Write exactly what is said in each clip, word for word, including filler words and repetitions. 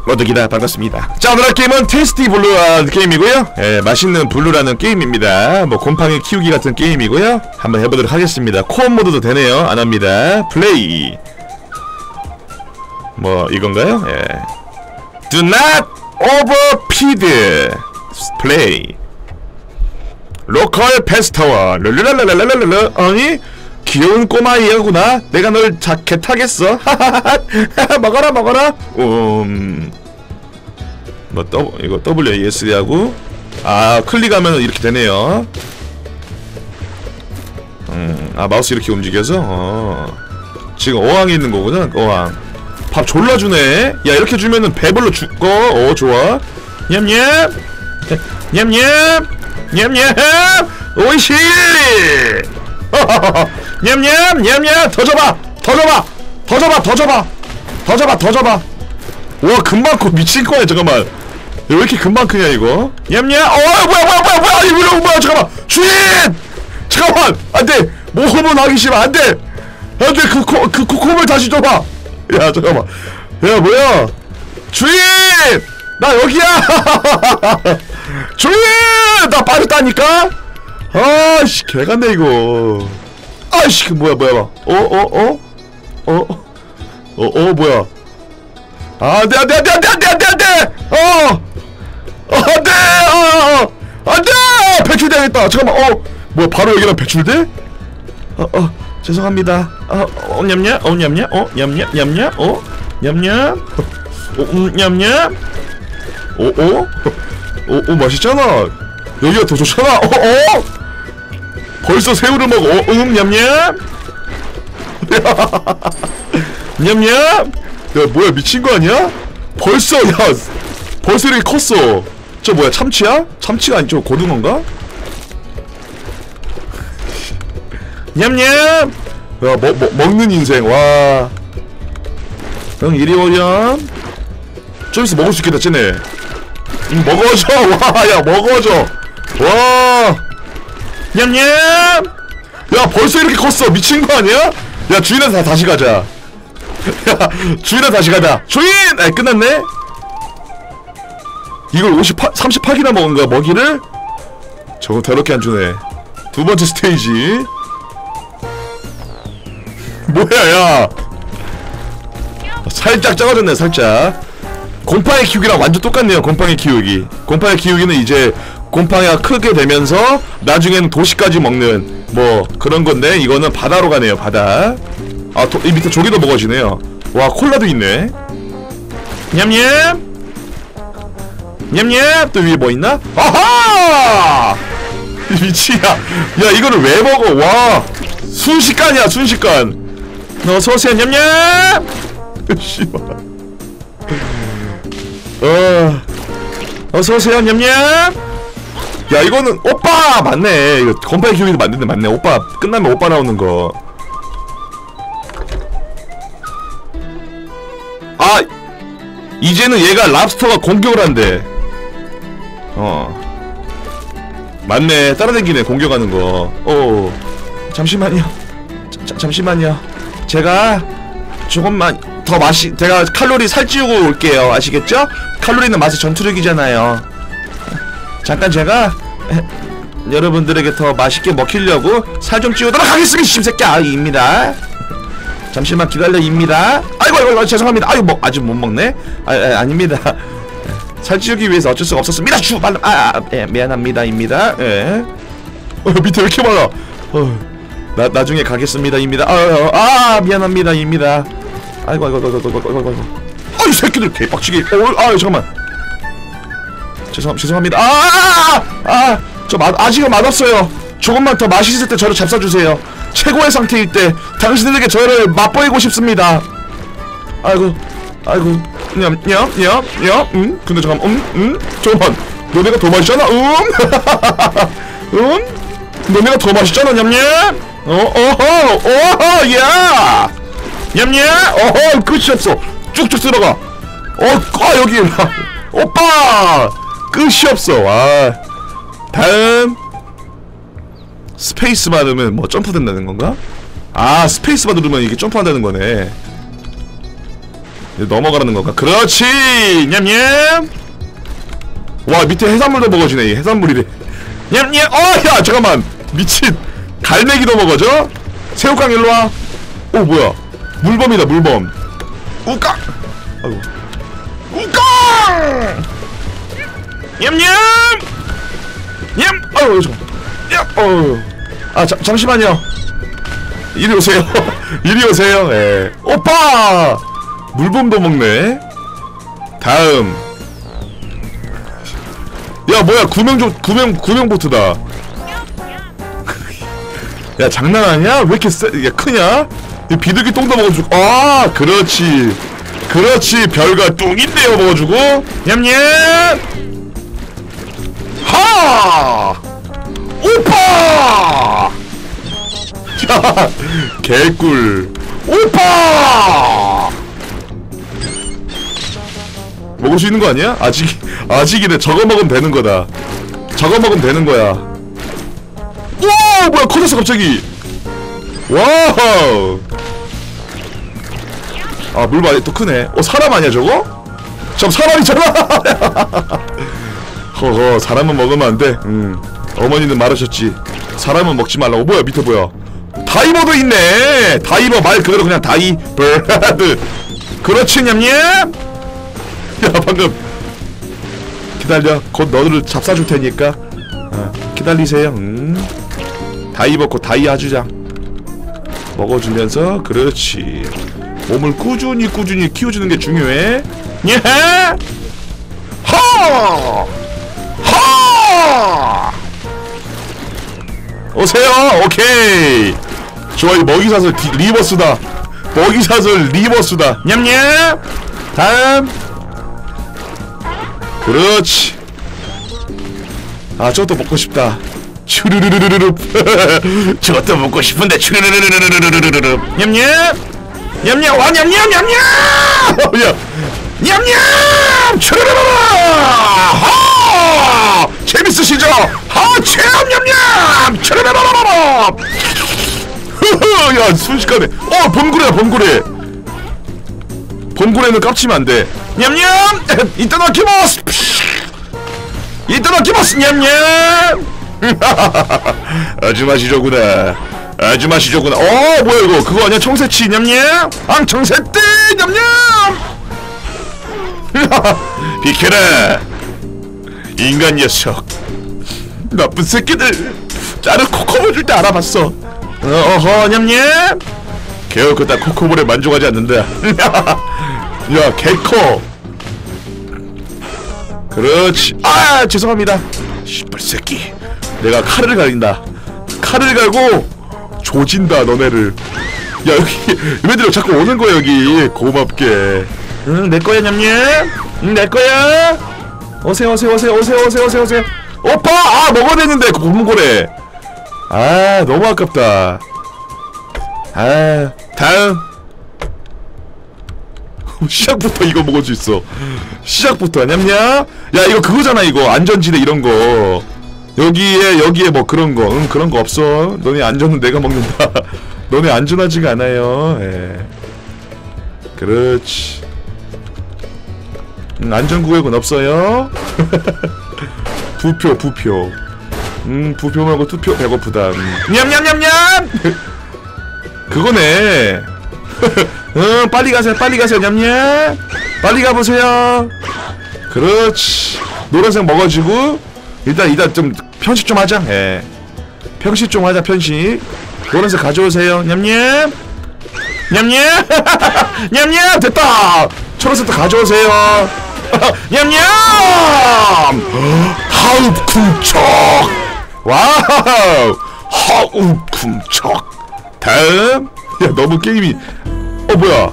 꼬득이다. 반갑습니다. 자, 오늘 할 게임은 테이스티 블루 게임이고요. 예, 맛있는 블루라는 게임입니다. 뭐 곰팡이 키우기 같은 게임이고요. 한번 해보도록 하겠습니다. 코어 모드도 되네요. 안합니다. 플레이. 뭐 이건가요? 예. Do not overfeed. 플레이. 로컬 페스타워. 룰루랄랄랄랄랄라. 아니 귀여운 꼬마이구나. 내가 널 자켓 타겠어. 먹어라 먹어라. 음. 뭐 더, 이거 더블유 에이 에스 디 하고 아 클릭하면 이렇게 되네요. 음. 아 마우스 이렇게 움직여서 어. 지금 어항에 있는 거구나. 어항. 밥 졸라 주네. 야 이렇게 주면은 배불러 죽어. 어 좋아. 냠냠. 냠냠. 냠냠. 오이시. 냠냠 냠냠. 더 줘봐 더 줘봐 더 줘봐 더 줘봐 더 줘봐 더 줘봐. 와 금방 커. 미친거야. 잠깐만 왜 이렇게 금방 크냐 이거. 냠냠. 어 뭐야 뭐야 뭐야 뭐야 이거 뭐야. 잠깐만 주인 잠깐만 안돼. 모험은 하기 싫어. 안돼 안돼. 그 코 그 코코볼 다시 줘봐. 야 잠깐만 야 뭐야 주인 나 여기야. 주인 나 빠졌다니까. 아씨 개같네 이거. 아이씨 그 뭐야 뭐야 어 어 어 어 어 어 뭐야. 안돼 안돼 안돼 안돼 안돼 안돼 안돼. 어 안돼 어 안돼. 배출당했다. 잠깐만 어 뭐야 바로 여기랑 배출돼? 어 어 죄송합니다. 어 냠냠 어 냠냠 어 냠냠 냠냠 어 냠냠 어 냠냠 오오 오 맛있잖아. 여기가 더 좋잖아. 어 어 벌써 새우를 먹어. 어, 음, 냠냠. 냠냠. 야, 뭐야, 미친 거 아니야? 벌써, 야, 벌써 이렇게 컸어. 저 뭐야, 참치야? 참치가 아니죠, 고등어인가? 냠냠. 야, 먹, 먹, 먹는 인생, 와. 형, 이리 오렴. 좀 있어 먹을 수 있겠다, 쟤네. 음, 먹어줘. 와, 야, 먹어줘. 와. 냠냠! 야 벌써 이렇게 컸어. 미친 거 아니야? 야 주인한테 다시 가자. 야 주인한테 다시 가자. 주인! 아이 끝났네? 이걸 오십팔, 삼십팔 개나 먹은 거야 먹이를? 저거 더럽게 안 주네. 두 번째 스테이지. 뭐야 야 살짝 작아졌네 살짝. 곰팡이 키우기랑 완전 똑같네요. 곰팡이 키우기. 곰팡이 키우기는 이제 곰팡이가 크게 되면서 나중에는 도시까지 먹는 뭐 그런 건데 이거는 바다로 가네요. 바다. 아 도, 이 밑에 조개도 먹어지네요. 와 콜라도 있네. 냠냠 냠냠. 또 위에 뭐 있나? 아하 미치야. 야 이거를 왜 먹어. 와 순식간이야 순식간. 어서오세요 냠냠. 씨발 어 어서오세요 냠냠. 야 이거는 오빠 맞네. 이거 곰팡이 키우기도 맞는데 맞네. 오빠 끝나면 오빠 나오는 거. 아 이제는 얘가 랍스터가 공격을 한대. 어 맞네. 따라다니네 공격하는 거. 어 잠시만요. 자, 잠시만요. 제가 조금만 더 마시 제가 칼로리 살찌우고 올게요. 아시겠죠? 칼로리는 맛의 전투력이잖아요. 잠깐 제가 에, 여러분들에게 더 맛있게 먹히려고 살 좀 찌우도록 하겠습니다. 심새끼야. 입니다. 잠시만 기다려 입니다. 아이고 아이고, 아이고 죄송합니다. 아이고 뭐 아직 못 먹네. 아, 아 아닙니다. 살 찌우기 위해서 어쩔 수가 없었습니다. 주 빨리 아, 아 예, 미안합니다. 입니다. 예. 어 밑에 왜 이렇게 많아. 어 나 나중에 가겠습니다. 입니다. 아, 아, 아 미안합니다. 입니다. 아이고 아이고 아이고 아이고 아이고 아이고. 아이 새끼들 개빡치게. 어 아 잠깐만. 죄송, 죄송합니다. 아, 아, 저 맛, 아직은 맛없어요. 조금만 더 맛있을 때 저를 잡숴주세요. 최고의 상태일 때 당신들에게 저를 맛보이고 싶습니다. 아이고, 아이고, 냠, 냠, 냠, 냠, 음, 근데 잠깐만, 음, 음, 잠깐만, 너네가 더 맛있잖아, 음, 음, 너네가 더 맛있잖아, 냠냠, 어, 어허, 어허, 야, 냠냠, 어허, 끝이 없어, 쭉쭉 들어가, 어, 아 여기, 오빠. 끝이 없어. 와 다음 스페이스바 누르면 뭐 점프 된다는 건가? 아 스페이스바 누르면 이게 점프한다는 거네. 넘어가라는 건가? 그렇지! 냠냠! 와, 밑에 해산물도 먹어주네. 이 해산물이래. 냠냠! 어, 야, 잠깐만! 미친! 갈매기도 먹어줘? 새우깡 일로와. 오, 뭐야. 물범이다, 물범. 우깡! 아이고. 우깡! 냠냠! 냠! 아유, 잠깐. 냠! 어유. 아, 자, 잠시만요. 이리 오세요. 이리 오세요. 예. 오빠! 물범도 먹네. 다음. 야, 뭐야. 구명조, 구명, 구명보트다. 야, 장난하냐? 왜 이렇게 세, 야, 크냐? 이 비둘기 똥도 먹어주고. 아, 그렇지. 그렇지. 별과 똥인데요, 먹어주고. 냠냠! 하! 오빠! 야, 개꿀. 오빠! 먹을 수 있는 거 아니야? 아직, 아직이네. 저거 먹으면 되는 거다. 저거 먹으면 되는 거야. 와, 뭐야, 커졌어, 갑자기. 와우. 아, 물 많이 또 크네. 어, 사람 아니야, 저거? 저 사람이잖아! 허허, 사람은 먹으면 안 돼. 음. 어머니는 말하셨지. 사람은 먹지 말라고. 뭐야, 밑에 뭐야. 다이버도 있네! 다이버 말 그대로 그냥 다이버드. 그렇지, 냠냠! 야, 방금. 기다려. 곧 너를 잡사줄 테니까. 어, 기다리세요. 음. 다이버 곧 다이아주장. 먹어주면서, 그렇지. 몸을 꾸준히 꾸준히 키워주는 게 중요해. 예! 하! 하! 오세요. 오케이. 좋아, 이 먹이사슬 디, 리버스다. 먹이사슬 리버스다. 냠냠. 다음. 그렇지. 아, 저것도 먹고 싶다. 추르르르르르. 저것도 먹고 싶은데 추르르르르르르르르. 냠냠. 냠냠. 와, 냠냠 냠냠. 야. 냠냠. 추르르르르. 하! 재밌으시죠? 하, 체험 냠냠. 추르르르르르. 흐흐. 야, 순식간에. 어, 범구레야, 범구레. 범구레는 깝치면 안 돼. 냠냠. 이따다키마스. 이따다키마스. 냠냠. 아주 맛이죠구나. 아주 맛이죠구나. 어, 뭐야 이거. 그거 아니야? 청새치. 냠냠. 앙, 청새띠. 냠냠. 비켜라, 인간 녀석. 나쁜 새끼들. 나를 코코볼 줄 때 알아봤어. 어허, 냠냠. 겨우 그따 코코볼에 만족하지 않는다. 야, 개커. 그렇지. 아, 죄송합니다. 씨발 새끼. 내가 칼을 갈린다. 칼을 갈고 조진다, 너네를. 야, 여기 얘네들 자꾸 오는 거야, 여기. 고맙게. 응, 내 거야, 냠냠. 응, 내 거야. 오세요, 오세요, 오세요, 오세요, 오세요, 오세요, 오세요. 오빠! 아, 먹어야 되는데, 고문고래. 아, 너무 아깝다. 아, 다음. 시작부터 이거 먹을 수 있어. 시작부터. 냠냠. 야, 이거 그거잖아, 이거. 안전지대 이런거. 여기에, 여기에 뭐 그런거. 응, 그런거 없어. 너네 안전은 내가 먹는다. 너네 안전하지가 않아요. 예. 그렇지. 응, 안전구역은 없어요. 부표, 부표. 음, 부표 말고 투표. 배고프다. 음. 냠냠냠냠! 그거네. 응, 빨리 가세요, 빨리 가세요, 냠냠. 빨리 가보세요. 그렇지. 노란색 먹어주고. 일단, 일단 좀 편식 좀 하자. 예. 편식 좀 하자, 편식. 노란색 가져오세요, 냠냠. 냠냠. 냠냠. 됐다. 초록색도 가져오세요. 냠냠. 하우 쿵척. 와우. 하우 쿵척. 다음. 야, 너무 게임이. 어, 뭐야.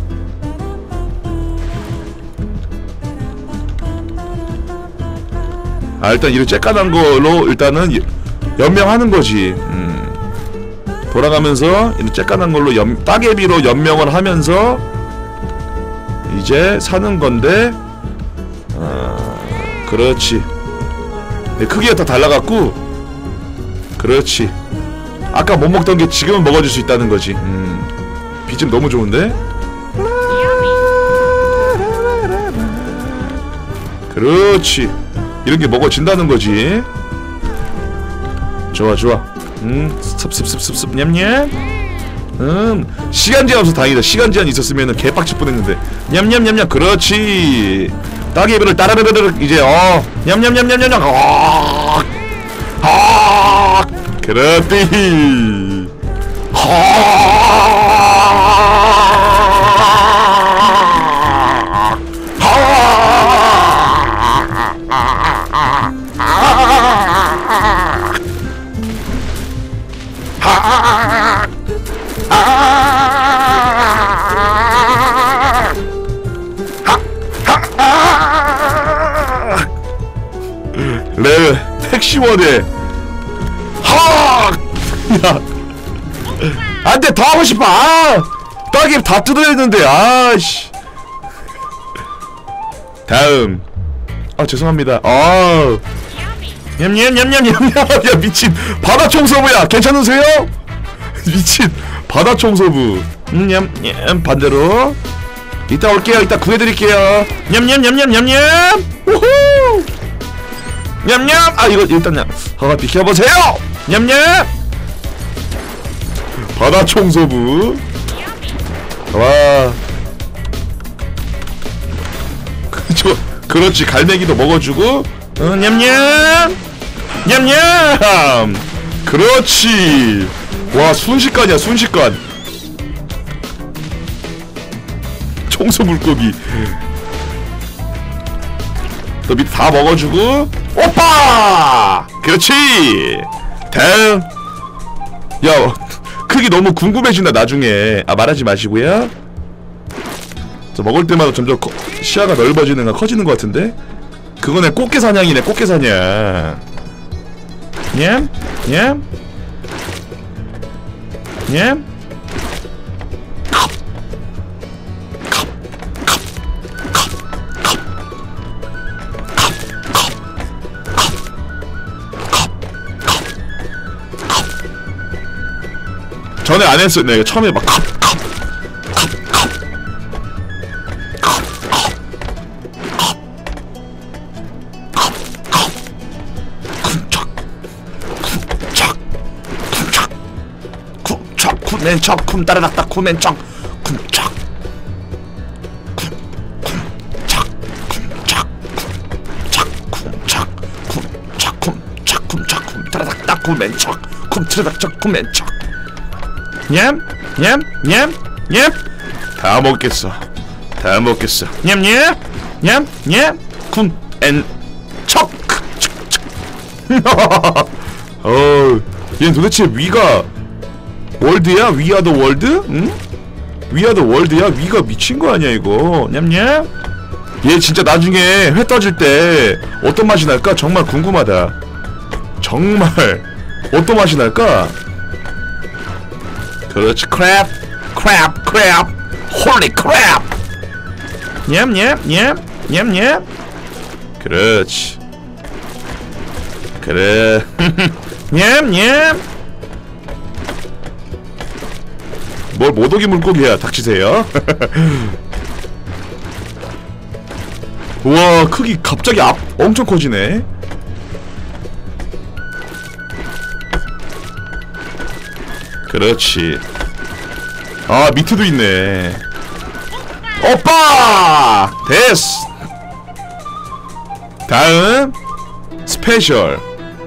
아, 일단 이렇게 쬐까만 걸로 일단은 연명하는 거지. 음. 돌아가면서 이렇게 쬐까만 걸로 연, 따개비로 연명을 하면서 이제 사는 건데. 어, 그렇지. 크기가 다 달라갖고. 그렇지. 아까 못 먹던 게 지금은 먹어줄 수 있다는 거지. 음. 비즘 너무 좋은데? 그렇지. 이렇게 먹어진다는 거지. 좋아 좋아. 음 습습습습습 냠냠. 음 시간 제한 없어 다행이다. 시간 제한 있었으면은 개빡칠 뻔했는데. 냠냠냠냠. 그렇지. 따개비를 따라르르르 이제 어 냠냠냠냠냠. 아, 아, 그렇지. 레 택시원에 하! 야 안돼 더 하고 싶어. 아 따개 다 뜯어야 했는데. 아씨. 다음. 아 죄송합니다. 아 냠냠냠냠냠냠. 야 미친 바다 청소부야 괜찮으세요? 미친 바다 청소부. 음, 냠냠 반대로. 이따 올게요. 이따 구해드릴게요. 냠냠냠냠냠냠. 우후. 냠냠. 아 이거 일단 냠. 아 비켜보세요. 냠냠. 바다 청소부. 와. 저 그렇지. 갈매기도 먹어주고. 어, 냠냠. 냠냠. 그렇지. 와 순식간이야 순식간. 청소 물고기. 너 밑에 다 먹어주고. 오빠. 그렇지. 다음. 야 크기 너무 궁금해진다 나중에. 아 말하지 마시고요. 저 먹을 때마다 점점 커, 시야가 넓어지는 거 커지는 것 같은데. 그거네 꽃게 사냥이네. 꽃게 사냥. 냠? 냠? 냠? 컵! 컵! 컵! 컵! 컵! 컵! 컵! 컵! 컵! 컵! 전에 안 했어. 내가 처음에 막 컵! 컵! 컵! 컵! 컵! 컵! 컵! 컵! 쿵착! 쿵착! 쿵착! 쿵men척 쿵따라닥다 쿵men척 쿵착 쿵쿵착 쿵착 쿵착 쿵착 쿵착 쿵착 쿵착 쿵따라닥다 쿵men척 쿵트라닥적 쿵men척. 냠? 냠? 냠? 냠? 다 먹겠어. 다 먹겠어. 냠냠? 냠? 냠? 쿵엔 척! 어, 얘는 도대체 위가 월드야? 위아 더 월드? 응? 위아 더 월드야? 위가 미친 거 아니야 이거? 냠냠? 얘 진짜 나중에 회 떠질 때 어떤 맛이 날까? 정말 궁금하다. 정말 어떤 맛이 날까? 그렇지. 크랩 크랩 크랩 홀리 크랩. 냠냠 냠 냠냠. 그렇지. 그래. 냠냠. 뭘 모독이 물고기야. 닥치세요. 우와 크기 갑자기 앞 엄청 커지네. 그렇지. 아 밑에도 있네. 오빠! 됐어. 다음 스페셜.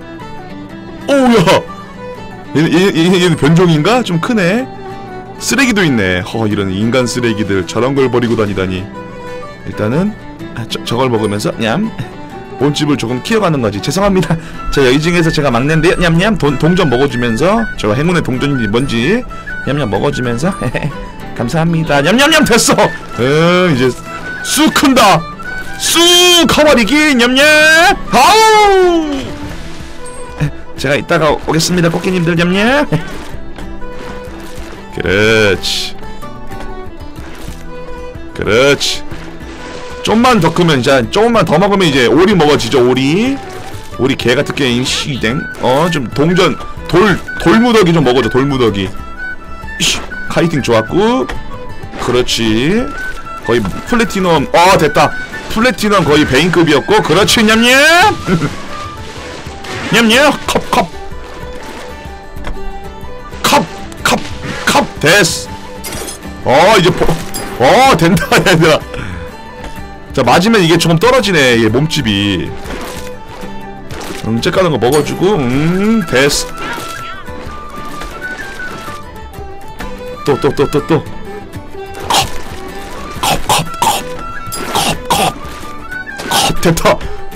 오우야 얘는, 얘, 얘, 얘는 변종인가? 좀 크네. 쓰레기도 있네. 허 이런 인간 쓰레기들 저런 걸 버리고 다니다니. 일단은 아, 저, 저걸 먹으면서 냠. 본집을 조금 키워가는 거지. 죄송합니다. 저 이 중에서 제가 막내인데요. 냠냠. 돈, 동전 먹어주면서 저 행운의 동전인지 뭔지 냠냠 먹어주면서 감사합니다. 냠냠냠 됐어. 응 이제 쑥 큰다. 쑥 커버리기. 냠냠. 아우. 제가 이따가 오겠습니다. 꽃게님들. 냠냠. 그렇지. 그렇지. 좀만 더 크면 이제 조금만 더 먹으면 이제 오리 먹어지죠. 오리. 오리 개같은 게임 시댕. 어 좀 동전 돌 돌무더기 좀 먹어줘. 돌무더기. 이씨, 카이팅 좋았고. 그렇지. 거의 플래티넘. 어 됐다. 플래티넘 거의 베인급이었고. 그렇지 냠냠. 냠냠. 컵컵 컵 컵 컵 됐어. 어 이제 포, 어 된다 얘들아. 자 맞으면 이게 조금 떨어지네 얘 몸집이. 음 쬐까는 거 먹어주고. 음 됐어. 또 또 또 또 또 컵 컵 컵 컵 컵 컵 됐다.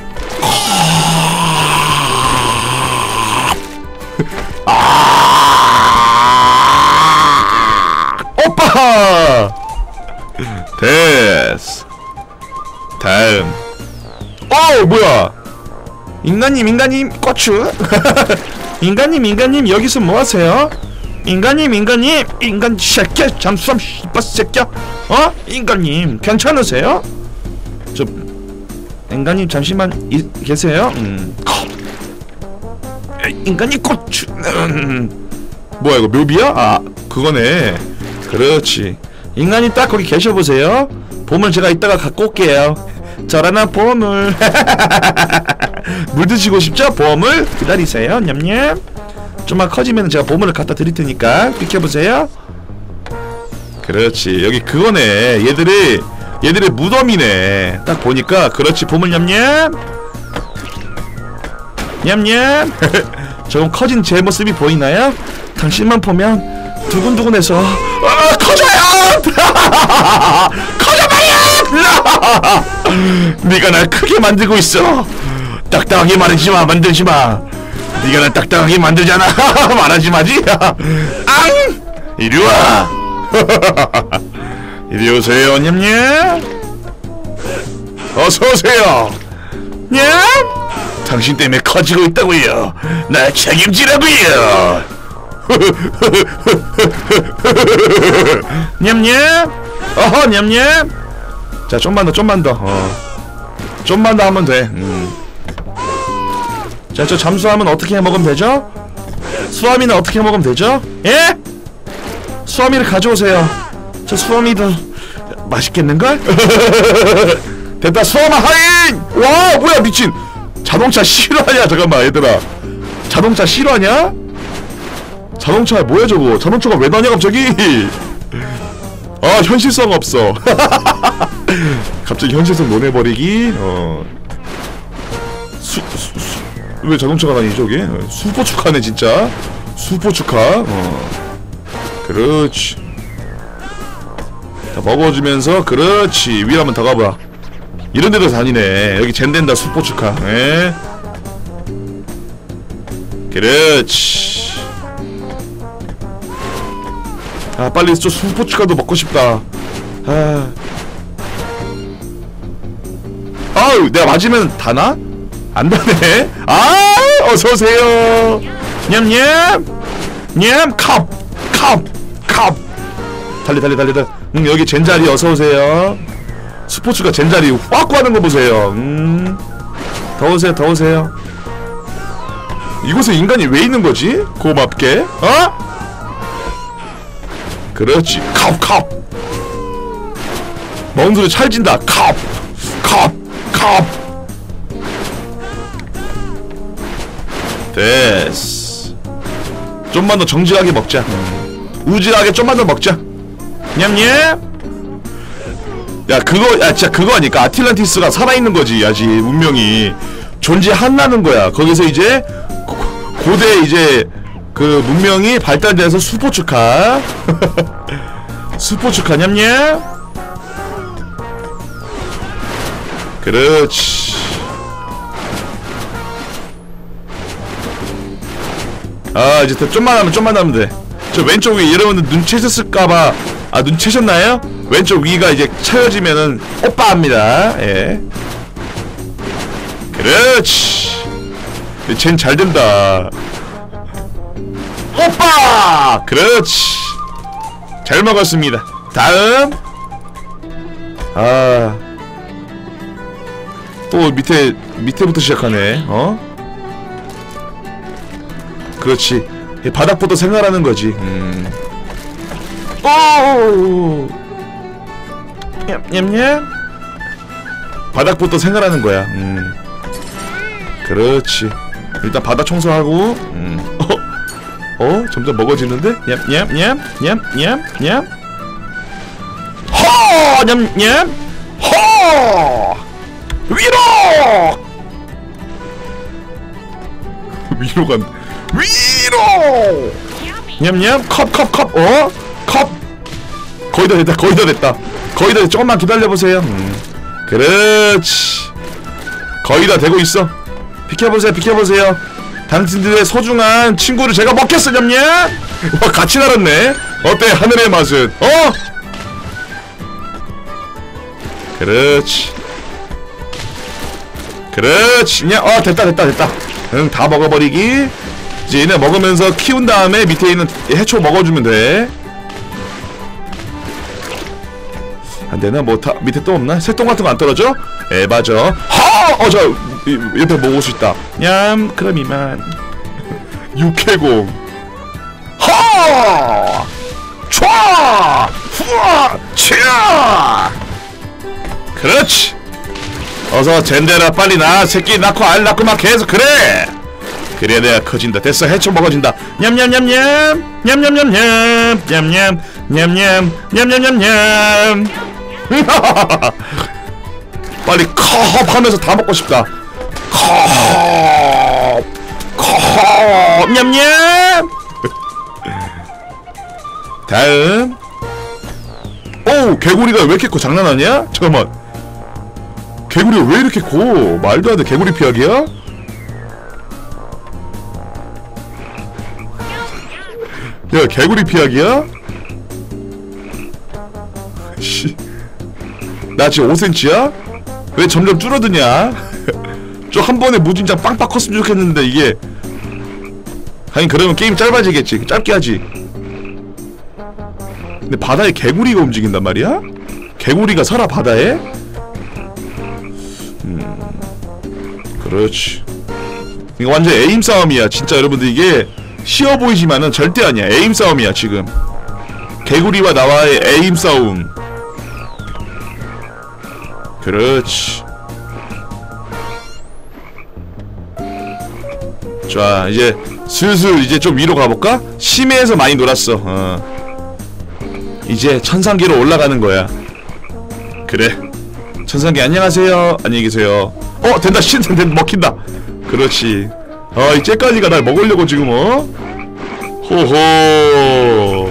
아 오빠 됐어. 다음. 어 뭐야 인간님 인간님 고추. 인간님 인간님 여기서 뭐하세요? 인간님 인간님 인간 새끼 잠수함 씨발 새끼야. 어? 인간님 괜찮으세요? 저 인간님 잠시만 이, 계세요? 음. 인간님 고추. 음. 뭐야 이거 묘비야? 아 그거네. 그렇지. 인간님 딱 거기 계셔보세요. 보물 제가 이따가 갖고 올게요. 저라나 보물. 물 드시고 싶죠? 보물 기다리세요. 냠냠. 좀만 커지면 제가 보물을 갖다 드릴 테니까 비켜보세요. 그렇지. 여기 그거네. 얘들이 얘들의 무덤이네. 딱 보니까. 그렇지. 보물 냠냠. 냠냠. 조금 커진 제 모습이 보이나요? 당신만 보면 두근두근해서 아, 커져요. 커져봐요. 네가 날 크게 만들고 있어. 딱딱하게 말하지마. 만들지마. 네가 날 딱딱하게 만들잖아. 말하지 마지. 앙! 이리와. 이리 오세요. 냠냠. 어서오세요. 냠. 당신 때문에 커지고 있다고요. 날 책임지라고요. 냠냠. 어허 냠냠. 자 좀만 더 좀만 더. 어. 좀만 더 하면 돼. 음. 자, 저 잠수함은 어떻게 해먹으면 되죠? 수아미는 어떻게 해먹으면 되죠? 예? 수아미를 가져오세요. 저 수아미도 맛있겠는걸? 됐다. 수아마 하인! 와 뭐야 미친. 자동차 실화냐? 잠깐만 얘들아. 자동차 실화냐? 자동차 뭐야 저거. 자동차가 왜 나냐 갑자기. 아 현실성 없어. 갑자기 현실성 논해버리기. 어. 수, 수, 수. 왜 자동차가 다니지 저기? 수포축하네 진짜. 수포축하. 어. 그렇지. 자 먹어주면서. 그렇지. 위로 한번 더 가보라. 이런데도 다니네. 여기 젠된다 수포축하. 에? 그렇지. 아 빨리 저 수포축하도 먹고 싶다. 아. 아우 내가 맞으면 다나? 안 다네. 아 어서오세요. 냠냠. 냠 컵 컵 컵. 달리 달리 달리 달리. 응 여기 젠자리 어서오세요. 스포츠가 젠자리 확 구하는 거 보세요. 음. 더우세요 더우세요. 이곳에 인간이 왜 있는 거지? 고맙게. 어? 그렇지. 컵 컵. 먹는 소리 찰진다. 컵 컵 컵. 됐어. 좀만 더 정직하게 먹자. 우직하게 좀만 더 먹자. 냠냠. 야 그거 야 진짜 그거 아니까 아틀란티스가 살아있는 거지. 야지 문명이 존재한다는 거야. 거기서 이제 고, 고대 이제 그 문명이 발달돼서 수포축하. 수포축하 냠냠. 그렇지. 아 이제 좀만 하면 좀만 하면 돼. 저 왼쪽 위 여러분들 눈치채셨을까봐. 아 눈치채셨나요? 왼쪽 위가 이제 채워지면은 오빠합니다. 예. 그렇지. 쟨 잘된다. 오빠. 그렇지. 잘 먹었습니다. 다음. 아. 또 밑에 밑에부터 시작하네. 어? 그렇지. 바닥부터 생활하는 거지. 음. 오. 냠냠냠. 바닥부터 생활하는 거야. 음. 그렇지. 일단 바닥 청소하고. 음. 어? 어? 점점 먹어지는데? 냠냠냠냠냠냠. 허! 냠냠. 허! 위로! 위로 간. 위로! 냠냠. 컵, 컵, 컵. 어? 컵. 거의 다 됐다. 거의 다 됐다. 거의 다 됐다. 조금만 기다려보세요. 음. 그렇지. 거의 다 되고 있어. 비켜보세요. 비켜보세요. 당신들의 소중한 친구를 제가 먹겠어. 냠냠. 와, 같이 날았네. 어때? 하늘의 맛은. 어? 그렇지. 그렇지. 야, 어, 됐다, 됐다, 됐다. 응, 다 먹어버리기. 이제 얘네 먹으면서 키운 다음에 밑에 있는 해초 먹어주면 돼. 안되나? 뭐, 다, 밑에 또 없나? 새똥 같은 거 안 떨어져? 에바죠. 하! 어, 저, 옆에 먹을 수 있다. 냠, 그럼 이만. 육해공. 하! 촤! 후아! 치아! 그렇지. 어서 젠데라 빨리 나. 새끼 낳고 알 낳고 막 계속 그래. 그래야 내가 커진다. 됐어. 해초 먹어진다. 냠냠냠냠 냠냠냠냠 냠냠 냠냠 냠냠냠냠. 빨리 컵 하면서 다 먹고 싶다. 컵 컵 냠냠. 다음. 오, 개구리가 왜 이렇게 커? 장난 아니야? 잠깐만. 개구리가 왜 이렇게 커? 말도 안 돼. 개구리 피하기야? 야, 개구리 피하기야? 씨. 나 지금 오 센티미터야? 왜 점점 줄어드냐? 저 한 번에 무진장 빵빵 컸으면 좋겠는데 이게. 아니 그러면 게임 짧아지겠지. 짧게 하지. 근데 바다에 개구리가 움직인단 말이야? 개구리가 살아 바다에? 음, 그렇지. 이거 완전 에임 싸움이야. 진짜 여러분들 이게 쉬워 보이지만은 절대 아니야. 에임 싸움이야 지금. 개구리와 나와의 에임 싸움. 그렇지. 자, 이제 슬슬 이제 좀 위로 가볼까? 심해에서 많이 놀았어. 어. 이제 천상계로 올라가는 거야. 그래. 천상계 안녕하세요. 안녕히 계세요. 어, 된다. 신, 된다. 먹힌다. 그렇지. 아, 이 째까지가 날 먹으려고 지금, 어? 호호.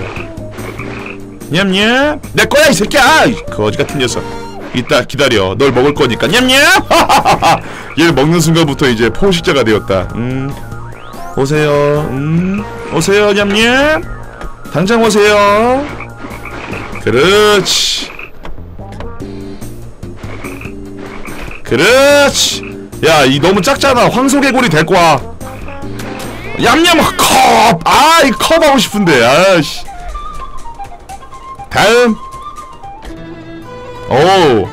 냠냠. 내 거야, 이 새끼야! 거지 같은 녀석. 이따 기다려. 널 먹을 거니까. 냠냠! 얘를 먹는 순간부터 이제 포식자가 되었다. 음. 오세요. 음. 오세요, 냠냠. 당장 오세요. 그렇지. 그렇지. 야, 이 너무 작잖아. 황소개구리 데리고 와. 얌얌 컵. 아, 이 컵 하고 싶은데. 아씨. 다음. 오.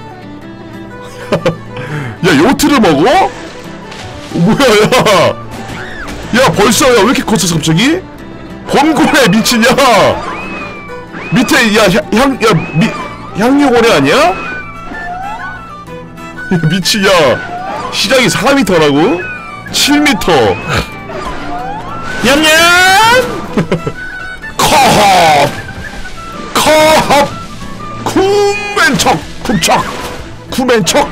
야, 요트를 먹어? 어, 뭐야, 야. 야, 벌써, 야, 왜 이렇게 컸어, 갑자기? 범고래, 미친냐? 밑에, 야, 향, 야, 미, 향유고래 아니야? 야, 미친, 야. 시작이 사 미터라고? 칠 미터. 냠냠! 컵! 컵! 쿰맨척! 쿰척! 쿰맨척!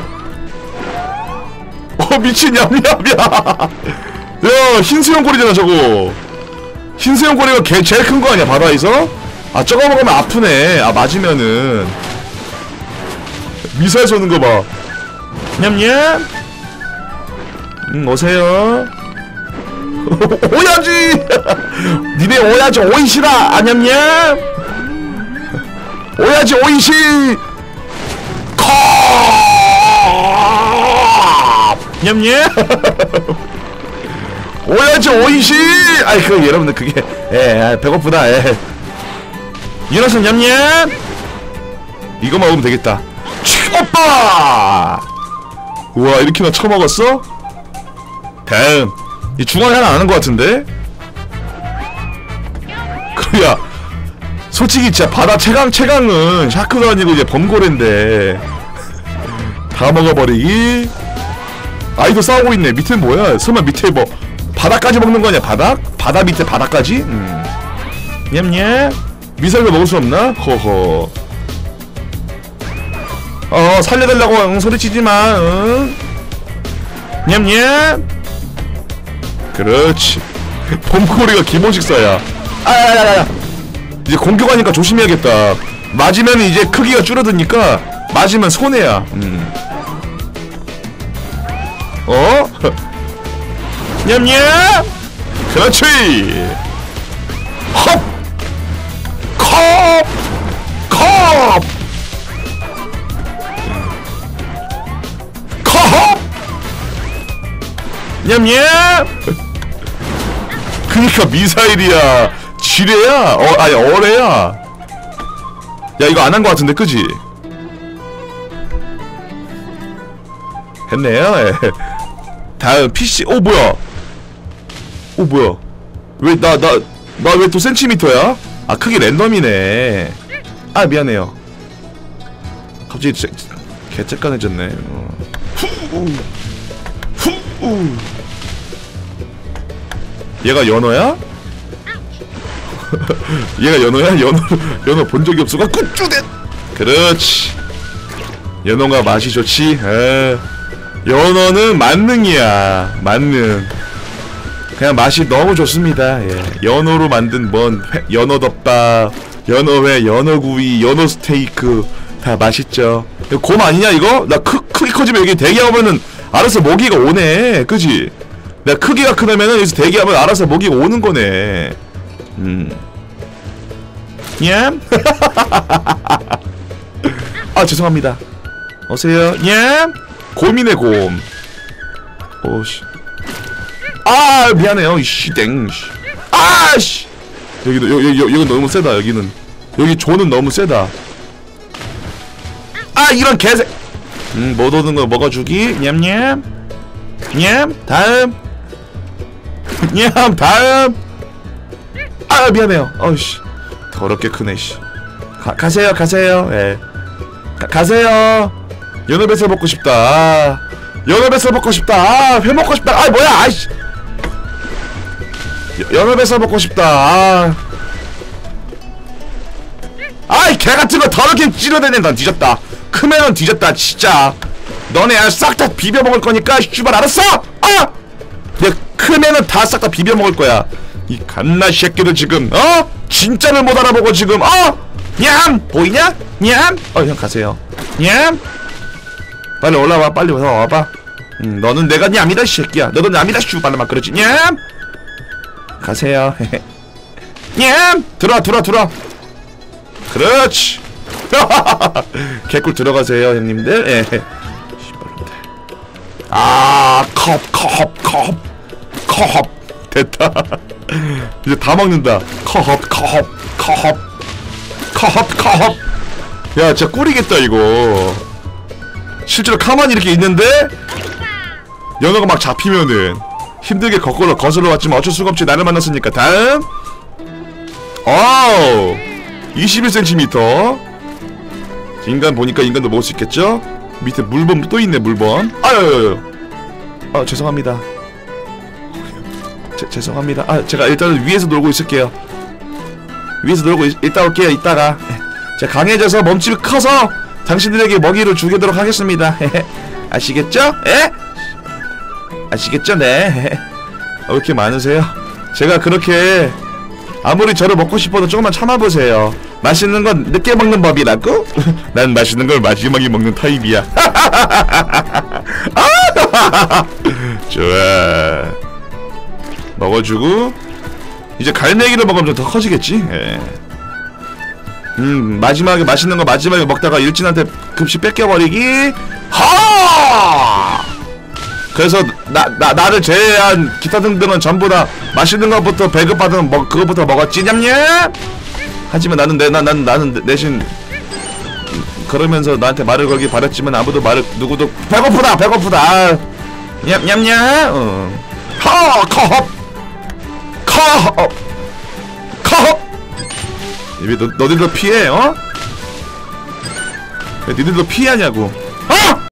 어, 미친, 냠냠이야! 야, 흰수염 꼬리잖아, 저거. 흰수염 꼬리가 개, 제일 큰 거 아니야, 바다에서? 아, 저거 먹으면 아프네. 아, 맞으면은. 미사일 쏘는 거 봐. 냠냠. 음, 오세요. 오야지! 니네 오야지 오이시라! 아, 냠냠! 오야지 오이시! 컵! 냠냠! 오야지 오이시! 아이, 그, 여러분들, 그게, 예, 배고프다, 예. 일어서 냠냠! 이거 먹으면 되겠다. 오빠! 우와, 이렇게나 처먹었어? 다음. 이 중앙에 하나 아는 것 같은데? 그야, 솔직히 진짜 바다 최강, 최강은 샤크도 아니고 이제 범고래인데. 다 먹어버리기. 아이도 싸우고 있네. 밑에 뭐야? 설마 밑에 뭐 바닥까지 먹는 거냐? 바닥? 바닥 밑에 바닥까지? 음. 냠냠. 미사일도 먹을 수 없나? 허허. 어 살려달라고 응, 소리치지마. 응? 냠냠. 그렇지. 봄코리가 기본 식사야. 아야야야야. 이제 공격하니까 조심해야겠다. 맞으면 이제 크기가 줄어드니까 맞으면 손해야. 음. 어? 냠냠. 그렇지. 헉. 컵. 컵. 컵. 냠냠. 그니까 미사일이야. 지뢰야? 어, 아니 어뢰야. 야 이거 안 한 거 같은데 그지? 했네요. 예. 다음 피씨. 오 뭐야? 오 뭐야? 왜 나 나 나 왜 또 센티미터야? 아 크기 랜덤이네. 아 미안해요. 갑자기 제, 개쬐깐해졌네. 어. 후우. 얘가 연어야? 얘가 연어야? 연어 연어 본 적이 없어가 꾸쭈대. 그렇지. 연어가 맛이 좋지. 에. 연어는 만능이야. 만능. 그냥 맛이 너무 좋습니다. 예. 연어로 만든 뭔 회, 연어덮밥, 연어회, 연어구이, 연어 스테이크 다 맛있죠. 이거 곰 아니냐 이거? 나 크, 크기 커지면 여기 대기하면은 알아서 모기가 오네. 그지? 내가 크기가 크다면은 여기서 대기하면 알아서 모기가 오는 거네. 음. 냠? 아 죄송합니다. 어서요. 냠? 곰이네 곰. 오씨. 아 미안해요. 이씨 땡. 아씨. 여기도 여기 여기 여기 너무 세다. 여기는 여기 조는 너무 세다. 아 이런 개새. 음 못 오는 거 먹어주기. 냠냠. 냠. 다음. 냠. 다음. 아 미안해요. 어이씨. 더럽게 크네 씨. 가, 가세요 가세요. 예. 가, 가세요. 연어뱃살 먹고 싶다. 아, 연어뱃살 먹고 싶다. 아, 회 먹고 싶다. 아 뭐야 아이씨. 연어뱃살 먹고 싶다. 아. 아이 개같은 거 더럽게 찌르대네. 난 뒤졌다. 크면은 뒤졌다 진짜. 너네 싹 다 비벼 먹을 거니까 씨발 알았어. 아! 내가 크면은 다 싹 다 비벼 먹을 거야. 이 갓나 새끼들 지금 어? 진짜를 못 알아보고 지금 어? 냠! 보이냐? 냠! 어 형 가세요. 냠! 빨리 올라와. 빨리 와봐. 음, 너는 내가 냠이다 이 새끼야. 너도 냠이다 씨발 막 그러지. 냠! 가세요. 냠! 들어와 들어와 들어와. 그렇지. 개꿀 들어가세요 형님들. 예. 씨발놈들. 아 컵 컵 컵 컵 됐다. 이제 다 먹는다. 컵 컵 컵 컵 컵. 야 진짜 꿀이겠다 이거. 실제로 가만히 이렇게 있는데 연어가 막 잡히면은 힘들게 거꾸로 거슬러 왔지만 어쩔 수가 없지. 나를 만났으니까. 다음. 어우 이십일 센티미터. 인간 보니까 인간도 먹을 수 있겠죠? 밑에 물범 또 있네. 물범. 아유 아 죄송합니다. 제, 죄송합니다. 아 제가 일단은 위에서 놀고 있을게요. 위에서 놀고 있, 있다 올게요. 이따가 제가 강해져서 몸집이 커서 당신들에게 먹이를 주도록 하겠습니다. 아시겠죠? 에? 아시겠죠? 네. 왜 이렇게 많으세요? 제가 그렇게 아무리 저를 먹고 싶어도 조금만 참아보세요. 맛있는 건 늦게 먹는 법이라고? 난 맛있는 걸 마지막에 먹는 타입이야. 좋아. 먹어주고 이제 갈매기를 먹으면 더 커지겠지? 예. 음 마지막에 맛있는 거 마지막에 먹다가 일진한테 급식 뺏겨버리기. 하! 그래서 나, 나, 나를 제외한 기타 등등은 전부 다 맛있는 것부터 배급받은 뭐 그것부터 먹었지. 냠냠. 하지만 나는 내, 나, 난, 나는 대신 그러면서 나한테 말을 걸기 바랬지만 아무도 말을 누구도 배고프다 배고프다. 냠냠냠. 어. 하! 컵! 컵! 컵! 왜 너, 너희들도 피해 어? 왜 니들도 피하냐고.